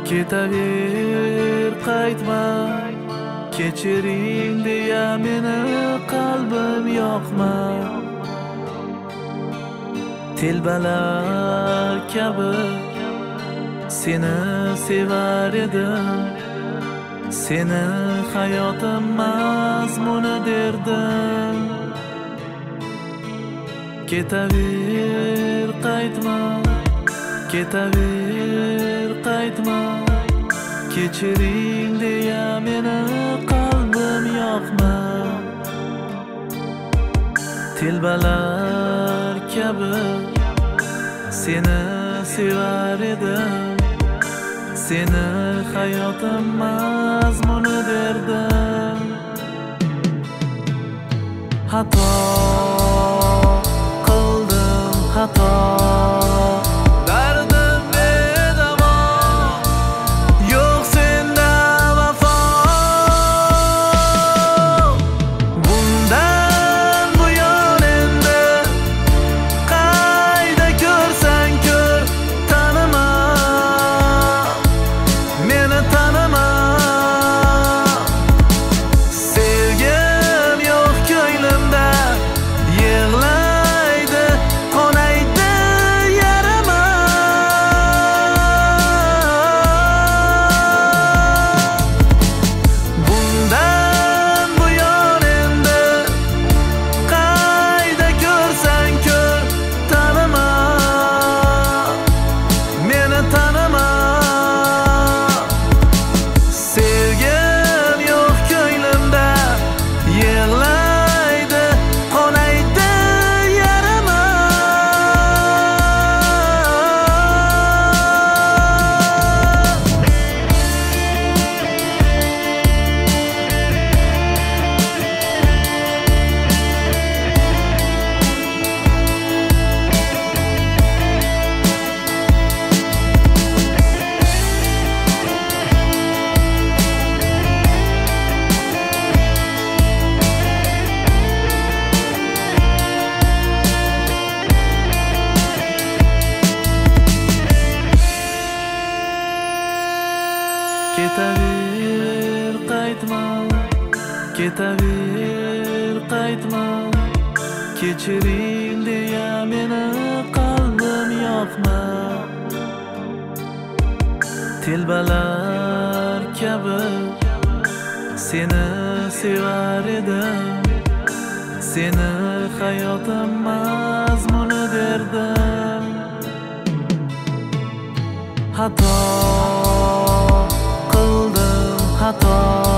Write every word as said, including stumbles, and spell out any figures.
Ketaver qaytma, kechiring deya meni qalbim yoqma. Telbalar kabi seni sevar edim, seni hayotim mazmuni derdim. Ketaver qaytma, ketaver qaytma, kechiring deya meni qalbim yoqma. Telbalar kabi seni sevar edim, seni hayotim mazmuni derdim. Xato qildim, xato Ketaver qaytma, ketaver qaytma, kechiring deya meni qalbim yoqma. Telbalar kabi seni sevar edim, seni hayotim mazmuni derdim. Xato qildim, xato